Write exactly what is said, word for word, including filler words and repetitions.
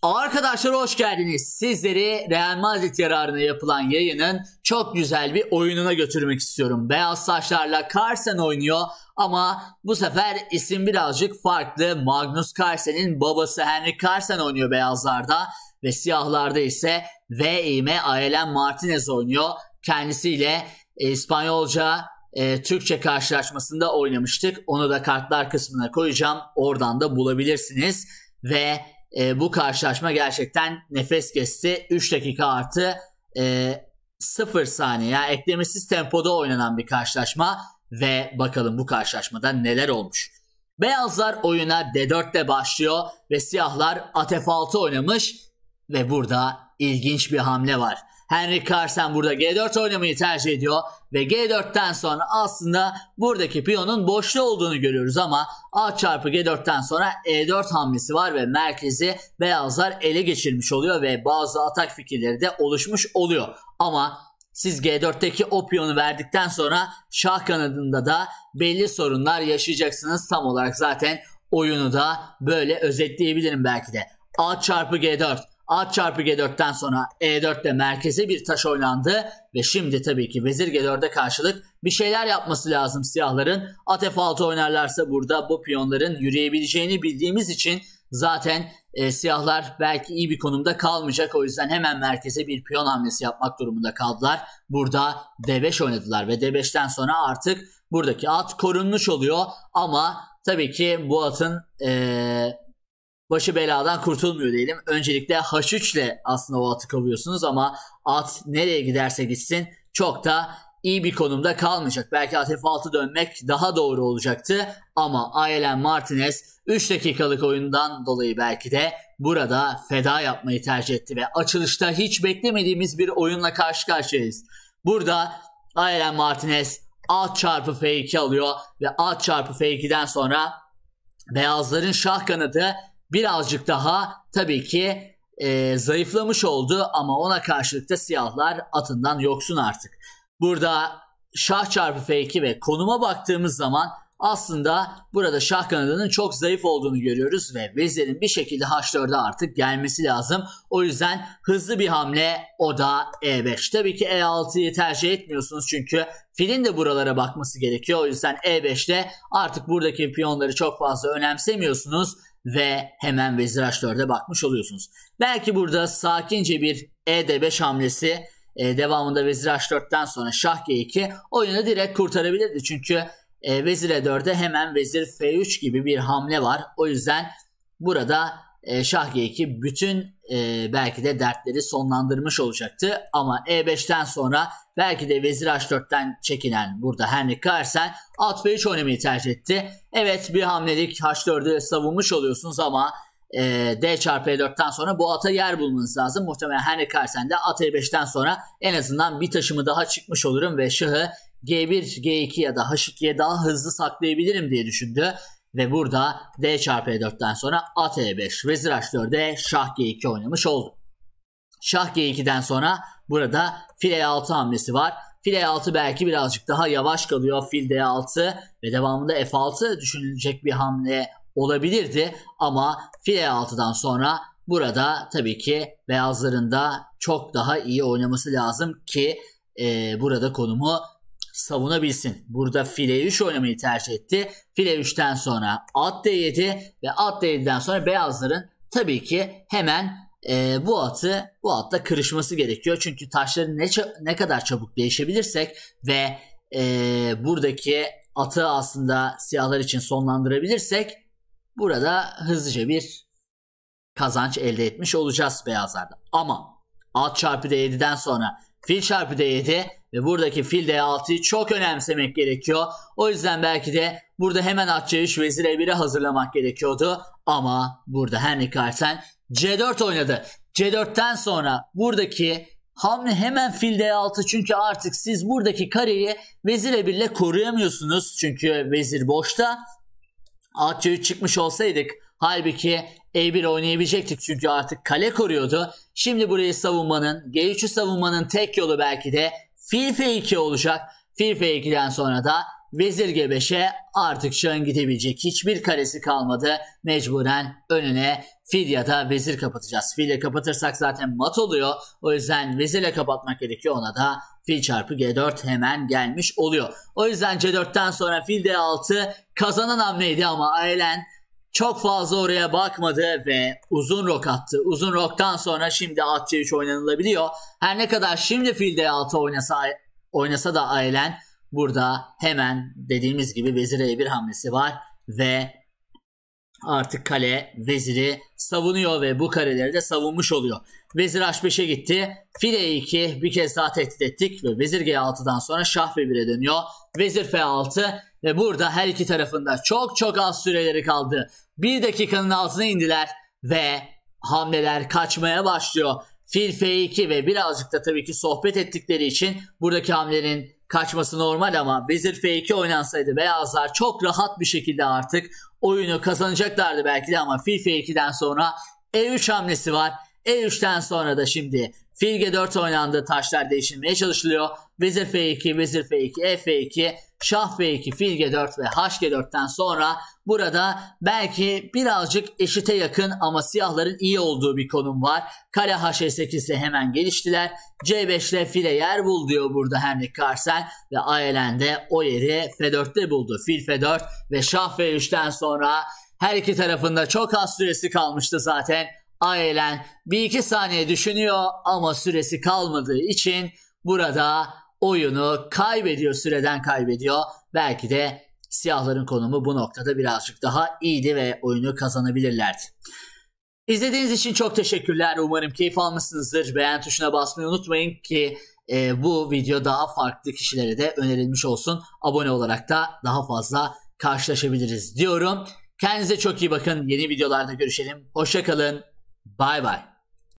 Arkadaşlar hoş geldiniz. Sizleri Real Madrid yararına yapılan yayının çok güzel bir oyununa götürmek istiyorum. Beyaz saçlarla Carlsen oynuyor ama bu sefer isim birazcık farklı. Magnus Carlsen'in babası Henrik Carlsen oynuyor beyazlarda ve siyahlarda ise V I M Aelen Martinez oynuyor. Kendisiyle e, İspanyolca, e, Türkçe karşılaşmasında oynamıştık. Onu da kartlar kısmına koyacağım. Oradan da bulabilirsiniz ve E, bu karşılaşma gerçekten nefes kesti. üç dakika artı e, sıfır saniye yani eklemesiz tempoda oynanan bir karşılaşma ve bakalım bu karşılaşmada neler olmuş. Beyazlar oyuna D dört ile başlıyor ve siyahlar at F altı oynamış ve burada ilginç bir hamle var. Henrik Carlsen burada G dört oynamayı tercih ediyor ve G dörtten sonra aslında buradaki piyonun boşta olduğunu görüyoruz ama A çarpı G dörtten sonra E dört hamlesi var ve merkezi beyazlar ele geçirmiş oluyor ve bazı atak fikirleri de oluşmuş oluyor. Ama siz G dörtteki o piyonu verdikten sonra şah kanadında da belli sorunlar yaşayacaksınız. Tam olarak zaten oyunu da böyle özetleyebilirim belki de. A çarpı G dört. At çarpı G dörtten sonra E dört ile merkeze bir taş oynandı ve şimdi tabii ki vezir G dört'e karşılık bir şeyler yapması lazım siyahların. At F altı oynarlarsa burada bu piyonların yürüyebileceğini bildiğimiz için zaten e, siyahlar belki iyi bir konumda kalmayacak. O yüzden hemen merkeze bir piyon hamlesi yapmak durumunda kaldılar. Burada D beş oynadılar ve D beşten sonra artık buradaki at korunmuş oluyor ama tabii ki bu atın E, başı beladan kurtulmuyor diyelim. Öncelikle H üç ile aslında o atı kovuyorsunuz ama at nereye giderse gitsin çok da iyi bir konumda kalmayacak. Belki at F altı dönmek daha doğru olacaktı ama Aelen Martinez üç dakikalık oyundan dolayı belki de burada feda yapmayı tercih etti ve açılışta hiç beklemediğimiz bir oyunla karşı karşıyayız. Burada Aelen Martinez at çarpı F iki alıyor ve at çarpı F iki'den sonra beyazların şah kanadı birazcık daha tabii ki e, zayıflamış oldu ama ona karşılık da siyahlar atından yoksun artık. Burada şah çarpı F iki ve konuma baktığımız zaman aslında burada şah kanadının çok zayıf olduğunu görüyoruz ve vezirin bir şekilde H dört'e artık gelmesi lazım. O yüzden hızlı bir hamle, o da E beş. Tabii ki E altı'yı tercih etmiyorsunuz çünkü filin de buralara bakması gerekiyor. O yüzden E beş'te artık buradaki piyonları çok fazla önemsemiyorsunuz ve hemen vezir H dört'e bakmış oluyorsunuz. Belki burada sakince bir E D beş hamlesi e, devamında vezir H dört'ten sonra şah G iki oyunu direkt kurtarabilirdi. Çünkü e, vezir E dört'e hemen vezir F üç gibi bir hamle var. O yüzden burada e, şah G iki bütün e, belki de dertleri sonlandırmış olacaktı. Ama E beş'ten sonra belki de vezir H dört'ten çekinen burada Henrik Carlsen at F üç oynamayı tercih etti. Evet, bir hamlelik H dört'ü savunmuş oluyorsunuz ama e, D çarpı E dört'ten sonra bu ata yer bulmanız lazım. Muhtemelen Henrik Carlsen de at E beş'ten sonra en azından bir taşımı daha çıkmış olurum ve şahı G bir, G iki ya da H iki'ye daha hızlı saklayabilirim diye düşündü. Ve burada D çarpı E dört'ten sonra at E beş, vezir H dört'e şah G iki oynamış oldu. Şah G iki'den sonra burada fil E altı hamlesi var. Fil E altı belki birazcık daha yavaş kalıyor. Fil D altı ve devamında F altı düşünülecek bir hamle olabilirdi. Ama fil E altı'dan sonra burada tabii ki beyazların da çok daha iyi oynaması lazım ki e, burada konumu savunabilsin. Burada fil E üç oynamayı tercih etti. Fil E üç'ten sonra at D yedi ve at D yedi'den sonra beyazların tabii ki hemen e, bu atı bu atla kırışması gerekiyor. Çünkü taşları ne, ne kadar çabuk değişebilirsek ve e, buradaki atı aslında siyahlar için sonlandırabilirsek burada hızlıca bir kazanç elde etmiş olacağız beyazlarda. Ama at çarpı D yedi'den sonra fil çarpı D yedi ve buradaki fil D altı'yı çok önemsemek gerekiyor. O yüzden belki de burada hemen at C üç, vezir E bir'e hazırlamak gerekiyordu. Ama burada Henrik Carlsen C dört oynadı. C dört'ten sonra buradaki hamle hemen fil D altı, çünkü artık siz buradaki kareyi vezir E bir ile koruyamıyorsunuz. Çünkü vezir boşta. At C üç çıkmış olsaydık halbuki E bir oynayabilecektik çünkü artık kale koruyordu. Şimdi burayı savunmanın, G üç'ü savunmanın tek yolu belki de fil F iki olacak. Fil F iki'den sonra da vezir G beşe artık şahın gidebilecek hiçbir karesi kalmadı. Mecburen önüne fil ya da vezir kapatacağız. Fille kapatırsak zaten mat oluyor. O yüzden vezirle kapatmak gerekiyor. Ona da fil çarpı G dört hemen gelmiş oluyor. O yüzden C dörtten sonra fil D altı kazanan hamleydi ama Aelen çok fazla oraya bakmadı ve uzun rok attı. Uzun roktan sonra şimdi at C üç oynanılabiliyor. Her ne kadar şimdi fil D altı oynasa, oynasa da Aelen burada hemen dediğimiz gibi vezir E bir hamlesi var ve artık kale veziri savunuyor ve bu kareleri de savunmuş oluyor. Vezir H beşe gitti. Fil E iki bir kez daha tehdit ettik ve vezir G altıdan sonra şah F bire dönüyor. Vezir F altı ve burada her iki tarafında çok çok az süreleri kaldı. Bir dakikanın altına indiler ve hamleler kaçmaya başlıyor. Fil F iki ve birazcık da tabii ki sohbet ettikleri için buradaki hamlenin kaçması normal ama vezir F iki oynansaydı beyazlar çok rahat bir şekilde artık oyunu kazanacaklardı belki de ama fil F iki'den sonra E üç hamlesi var. E üç'ten sonra da şimdi fil G dört oynandı. Taşlar değişilmeye çalışılıyor. Vezir F iki, vezir F iki, E F iki, şah F iki, fil G dört ve H G dört'ten sonra burada belki birazcık eşite yakın ama siyahların iyi olduğu bir konum var. Kale H sekiz'e hemen geliştiler. C beş'le file yer bul diyor burada Henrik Carlsen ve Aelen de o yeri F dört'te buldu. Fil F dört ve şah F üç'ten sonra her iki tarafında çok az süresi kalmıştı zaten. Aelen bir iki saniye düşünüyor ama süresi kalmadığı için burada oyunu kaybediyor, süreden kaybediyor. Belki de siyahların konumu bu noktada birazcık daha iyiydi ve oyunu kazanabilirlerdi. İzlediğiniz için çok teşekkürler. Umarım keyif almışsınızdır. Beğen tuşuna basmayı unutmayın ki e, bu video daha farklı kişilere de önerilmiş olsun. Abone olarak da daha fazla karşılaşabiliriz diyorum. Kendinize çok iyi bakın. Yeni videolarda görüşelim. Hoşça kalın. Bay bay.